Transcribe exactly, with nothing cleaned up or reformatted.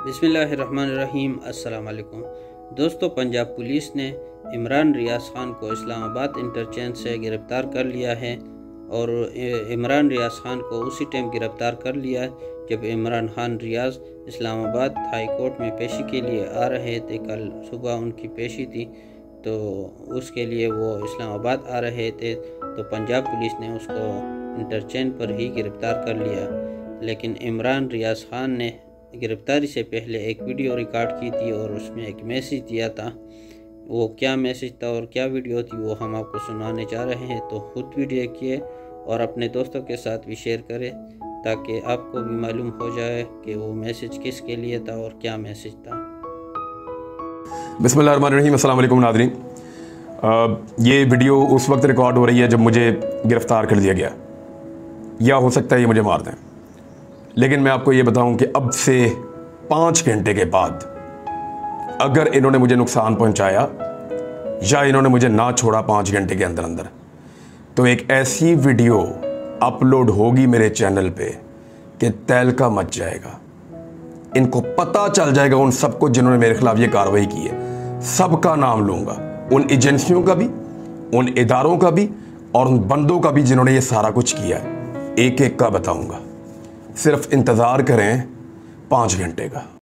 बिस्मिल्लाहिर्रहमानिर्रहीम। अस्सलाम वालेकुम दोस्तों, पंजाब पुलिस ने इमरान रियाज खान को इस्लामाबाद इंटरचेंज से गिरफ़्तार कर लिया है और इमरान रियाज खान को उसी टाइम गिरफ़्तार कर लिया जब इमरान खान रियाज इस्लामाबाद हाई कोर्ट में पेशी के लिए आ रहे थे। कल सुबह उनकी पेशी थी, तो उसके लिए वो इस्लामाबाद आ रहे थे, तो पंजाब पुलिस ने उसको इंटरचेंज पर ही गिरफ़्तार कर लिया। लेकिन इमरान रियाज खान ने गिरफ़्तारी से पहले एक वीडियो रिकॉर्ड की थी और उसमें एक मैसेज दिया था। वो क्या मैसेज था और क्या वीडियो थी वो हम आपको सुनाने जा रहे हैं, तो खुद भी देखिए और अपने दोस्तों के साथ भी शेयर करें ताकि आपको भी मालूम हो जाए कि वो मैसेज किसके लिए था और क्या मैसेज था। बिस्मिल्लाहिर्रहमानिर्रहीम। अस्सलाम वालेकुम नाज़रीन। ये वीडियो उस वक्त रिकॉर्ड हो रही है जब मुझे गिरफ़्तार कर दिया गया, या हो सकता है ये मुझे मार दें। लेकिन मैं आपको ये बताऊं कि अब से पाँच घंटे के बाद अगर इन्होंने मुझे नुकसान पहुंचाया या इन्होंने मुझे ना छोड़ा पाँच घंटे के अंदर अंदर, तो एक ऐसी वीडियो अपलोड होगी मेरे चैनल पे कि तहलका मच जाएगा। इनको पता चल जाएगा, उन सबको जिन्होंने मेरे खिलाफ ये कार्रवाई की है, सबका नाम लूँगा, उन एजेंसियों का भी, उन इदारों का भी और उन बंदों का भी जिन्होंने ये सारा कुछ किया है। एक एक का बताऊँगा। सिर्फ इंतज़ार करें पाँच घंटे का।